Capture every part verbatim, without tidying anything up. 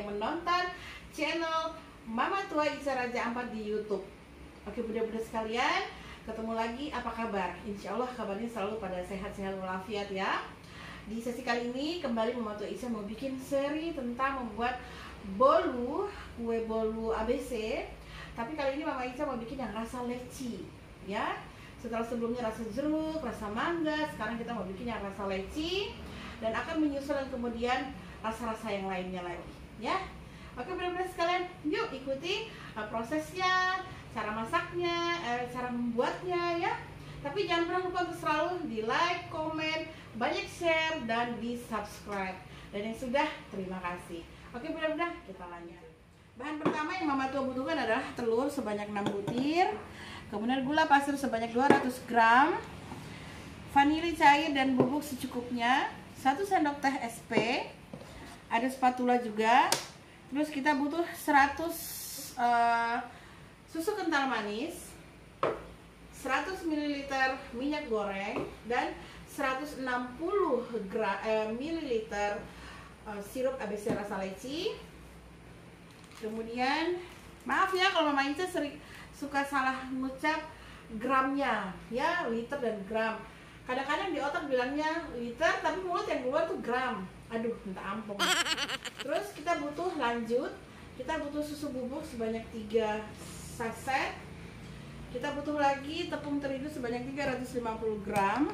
yang menonton channel Mama Tua Ica Raja Ampat di YouTube. Oke bunda-bunda sekalian, ketemu lagi, apa kabar? Insya Allah kabarnya selalu pada sehat-sehat walafiat ya. Di sesi kali ini kembali Mama Tua Ica mau bikin seri tentang membuat bolu, kue bolu A B C. Tapi kali ini Mama Ica mau bikin yang rasa leci ya. Setelah sebelumnya rasa jeruk, rasa mangga, sekarang kita mau bikin yang rasa leci. Dan akan menyusul kemudian rasa-rasa yang lainnya lagi ya. Oke benar-benar sekalian, yuk ikuti uh, prosesnya, cara masaknya, uh, cara membuatnya ya. Tapi jangan pernah lupa untuk selalu di like, komen, banyak share, dan di subscribe. Dan yang sudah, terima kasih. Oke benar-benar kita lanjut. Bahan pertama yang Mama Tua butuhkan adalah telur sebanyak enam butir, kemudian gula pasir sebanyak dua ratus gram, vanili cair dan bubuk secukupnya, satu sendok teh es pe, ada spatula juga. Terus kita butuh seratus uh, susu kental manis, seratus mililiter minyak goreng, dan seratus enam puluh mililiter uh, sirup A B C rasa leci. Kemudian maaf ya kalau Mama Ica sering suka salah ngucap gramnya ya, liter dan gram. Kadang-kadang di otak bilangnya liter tapi mulut yang keluar tuh gram. Aduh, minta ampun. Terus kita butuh lanjut, kita butuh susu bubuk sebanyak tiga saset. Kita butuh lagi tepung terigu sebanyak tiga ratus lima puluh gram.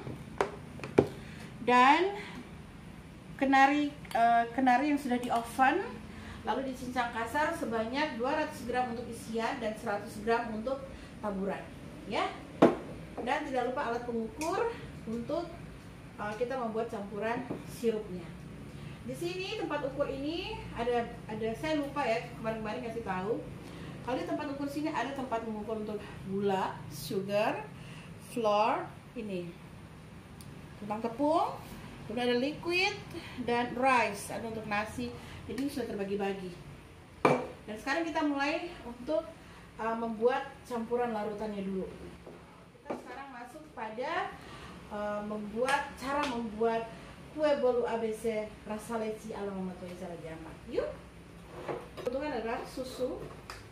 Dan kenari uh, kenari yang sudah di oven lalu dicincang kasar sebanyak dua ratus gram untuk isian dan seratus gram untuk taburan ya. Dan tidak lupa alat pengukur untuk uh, kita membuat campuran sirupnya. Di sini tempat ukur ini ada ada saya lupa ya, kemarin-kemarin kasih tahu. Kalau di tempat ukur sini ada tempat mengukur untuk gula, sugar, flour, ini tentang tepung, kemudian ada liquid dan rice, ada untuk nasi. Jadi sudah terbagi-bagi. Dan sekarang kita mulai untuk uh, membuat campuran larutannya dulu. Kita sekarang masuk pada uh, membuat cara membuat kue bolu A B C rasa leci ala Mama Tua Ica Raja Ampat. Yuk. Kebutuhan adalah susu.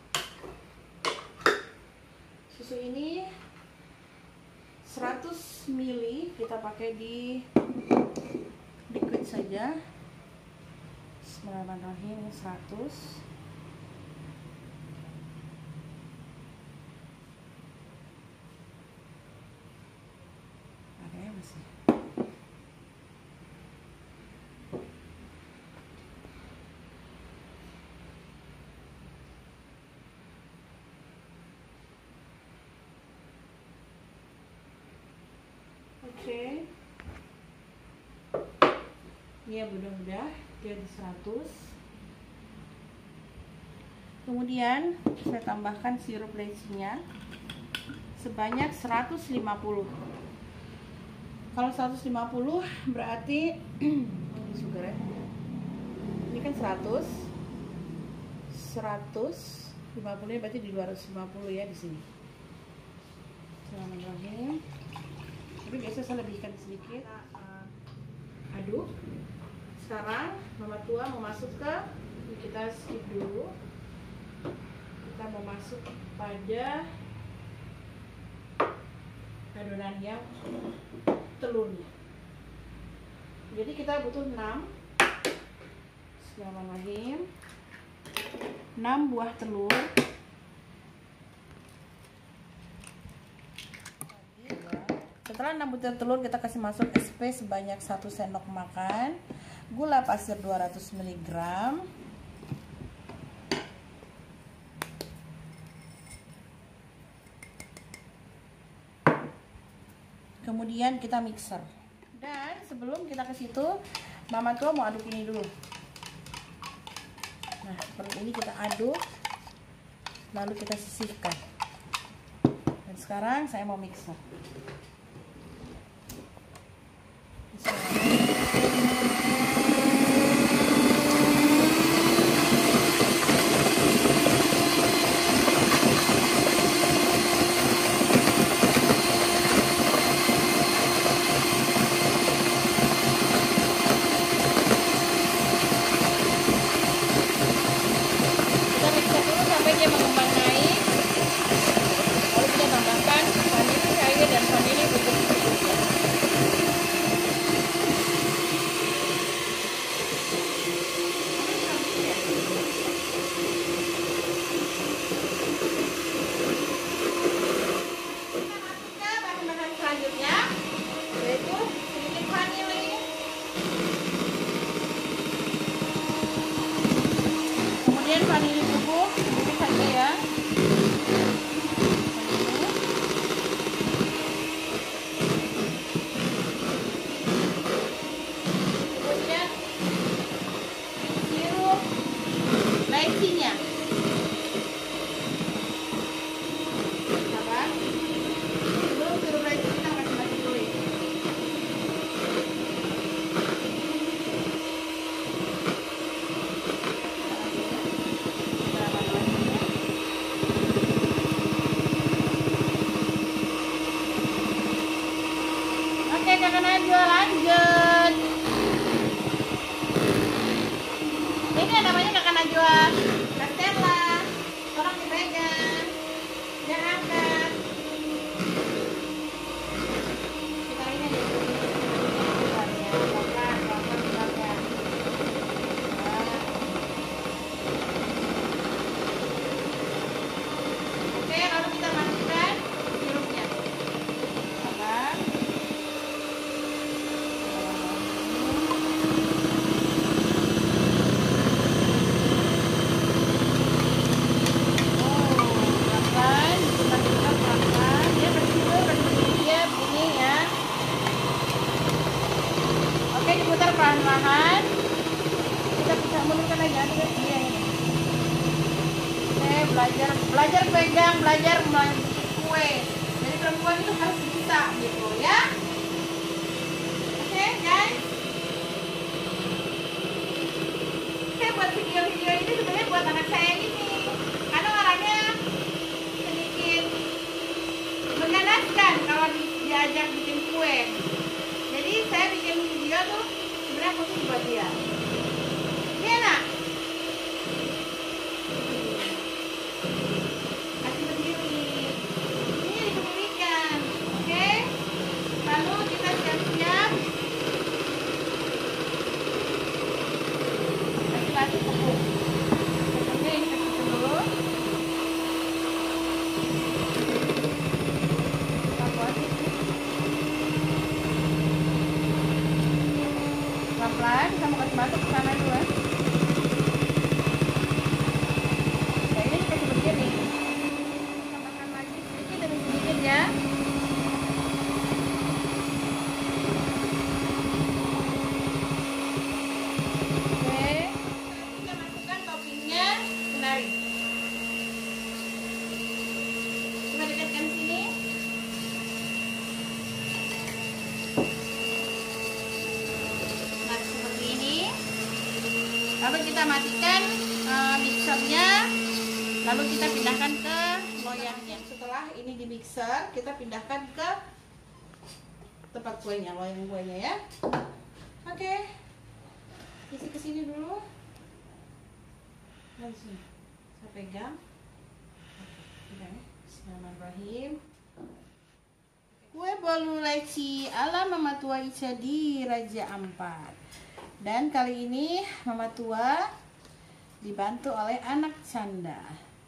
Susu ini seratus mililiter kita pakai di liquid saja. Bismillahirrahmanirrahim, ini seratus. Oke, masih. Oke. Ini ya bunda-bunda, dia di seratus. Kemudian saya tambahkan sirup lecinya sebanyak seratus lima puluh. Kalau seratus lima puluh berarti ini sugar ya. Ini kan seratus. seratus lima puluh berarti di dua ratus lima puluh ya di sini. Bismillahirrahmanirrahim. Tapi biasa saya lebihkan sedikit. Uh, aduk. Sekarang Mama Tua mau masuk ke, kita skip dulu. Kita mau masuk pada adonan yang telurnya. Jadi kita butuh enam. Bismillahirrahmanirrahim. enam buah telur. Setelah enam butir telur kita kasih masuk es pe sebanyak satu sendok makan, gula pasir dua ratus miligram, kemudian kita mixer. Dan sebelum kita ke situ, Mama Tua mau aduk ini dulu. Nah, seperti ini kita aduk, lalu kita sisihkan. Dan sekarang saya mau mixer. kemudian vanili bubuk sedikit saja ya. Kemudian sirup lecinya. Sabar. Sebelum sirup leci kita kasih lagi dulu ya. Oke, kakak Najwa lanjut. Ini namanya kakak Najwa. Kak Stella, tolong dipegang. Jangan angkat. Kita ini aja. Pelan-pelan, pelan-pelan, pelan-pelan. Oke, lalu kita masukkan sirupnya. Sabar. Oke, diputar perlahan-lahan. Kita bisa munurkan aja dia ini. Oke, belajar belajar pegang, belajar membuat kue. Jadi perempuan itu harus bisa gitu ya. Oke, guys. Oke, buat video-video ini sebenarnya buat anak saya ini. Karena orangnya sedikit mengganaskan kalau di- diajak bikin kue. Jadi saya bikin video tuh sebenarnya khusus buat dia. Iya nak? Kasih berdiri. Ini dikemudikan. Oke. Lalu kita siap-siap. Kasih-kasih tepung. Tepungnya ini kasih dulu. Pelan-pelan, kita mau kasih masuk ke sana dulu ya. Nah, ini dikasih begini. Tambahkan lagi sedikit demi sedikit ya. Oke. Kita masukkan toppingnya kenari. Coba dekatkan sini. Nah, seperti ini. Lalu kita matikan uh, mixernya. Lalu kita pindahkan ke loyangnya. Setelah ini di mixer, kita pindahkan ke tempat kuenya, loyang kuenya ya. Oke. Isi ke sini dulu. Nah, sini. Saya pegang. Oke, pegang ya. Bismillahirrahmanirrahim. Kue bolu leci ala Mama Tua Ica di Raja Ampat. Dan kali ini Mama Tua dibantu oleh anak Canda.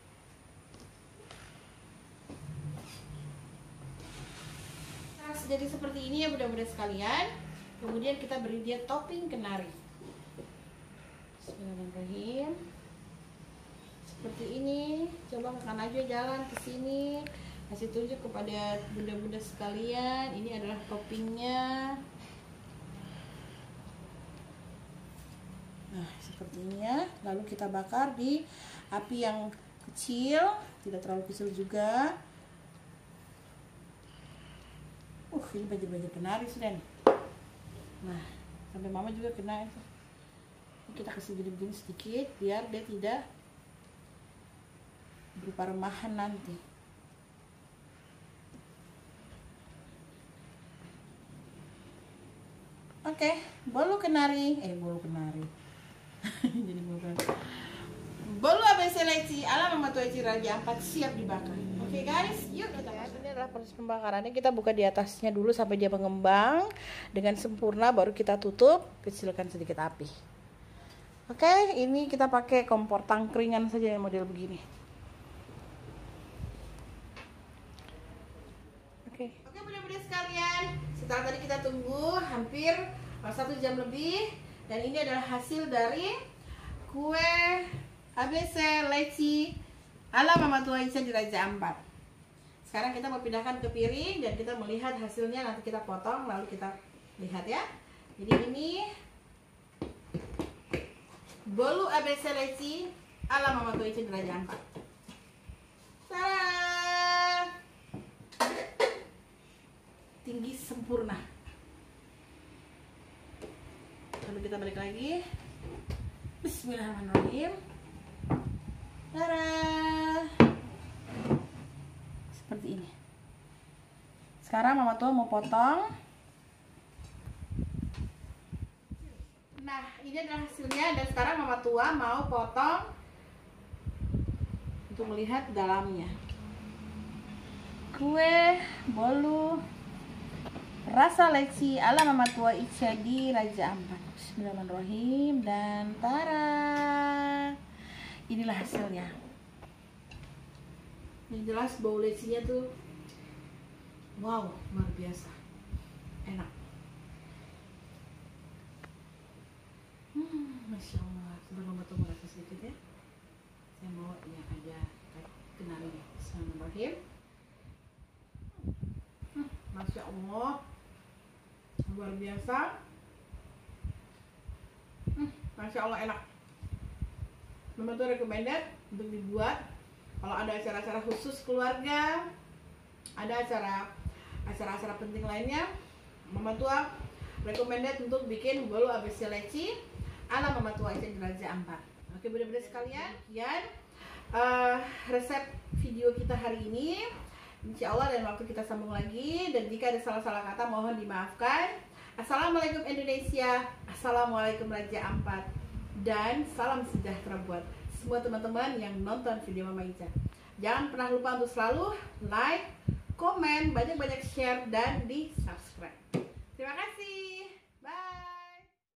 Nah, jadi seperti ini ya budak-budak sekalian. Kemudian kita beri dia topping kenari. Bismillahirrahmanirrahim. Seperti ini. Coba kakak Najwa jalan ke sini. Kasih tunjuk kepada bunda-bunda sekalian, ini adalah toppingnya. Nah, seperti ini ya. Lalu kita bakar di api yang kecil, tidak terlalu kecil juga. Uh, ini banjir-banjir kenari sudah nih. Nah, sampai mama juga kena itu. Kita kasih begini-begini sedikit biar dia tidak berupa remahan nanti. Oke, okay, bolu kenari, eh bolu kenari, jadi bolu kenari. Bolu A B C leci ala Mama Tua Ica Raja Ampat siap dibakar. Oke okay, guys, yuk kita masuk. Ini adalah proses pembakarannya. Kita buka di atasnya dulu sampai dia mengembang dengan sempurna, baru kita tutup, kecilkan sedikit api. Oke, okay, ini kita pakai kompor tangkringan saja yang model begini. Oke, okay. Oke okay, bunda-bunda sekalian. Setelah tadi kita tunggu hampir satu jam lebih, dan ini adalah hasil dari kue A B C leci ala Mama Tua Ica di Raja Ampat. Sekarang kita mau pindahkan ke piring dan kita melihat hasilnya, nanti kita potong lalu kita lihat ya. Jadi ini bolu A B C leci ala Mama Tua Ica di Raja Ampat. Tada! Tinggi sempurna. Lalu kita balik lagi. Bismillahirrahmanirrahim. Tada! Seperti ini. Sekarang Mama Tua mau potong. Nah, ini adalah hasilnya dan sekarang Mama Tua mau potong untuk melihat dalamnya. Kue bolu rasa leci ala Mama Tua Ica di Raja Ampat. Bismillahirrahmanirrahim. Dan tara, inilah hasilnya. Yang jelas bau lecinya tuh wow, luar biasa enak. hmm, Masya Allah. Sebelum Mama Tua merasa sedikit ya, saya mau yang ada kenalnya. Bismillahirrahmanirrahim. hmm, Masya Allah, luar biasa. hmm, Masya Allah enak. Mama Tua recommended untuk dibuat kalau ada acara-acara khusus keluarga, ada acara acara-acara penting lainnya. Mama Tua recommended untuk bikin bolu A B C leci ala Mama Tua Ica di Raja Ampat. Oke bunda-bunda sekalian, sekian uh, resep video kita hari ini. Insya Allah dan waktu kita sambung lagi. Dan jika ada salah-salah kata mohon dimaafkan. Assalamualaikum Indonesia, Assalamualaikum Raja Ampat, dan salam sejahtera buat semua teman-teman yang nonton video Mama Ica. Jangan pernah lupa untuk selalu like, komen, banyak-banyak share, dan di subscribe. Terima kasih.